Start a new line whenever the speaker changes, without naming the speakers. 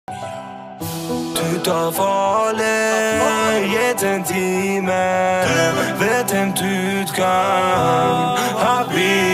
Tu t'envolais, est intime. Vet hem du kan,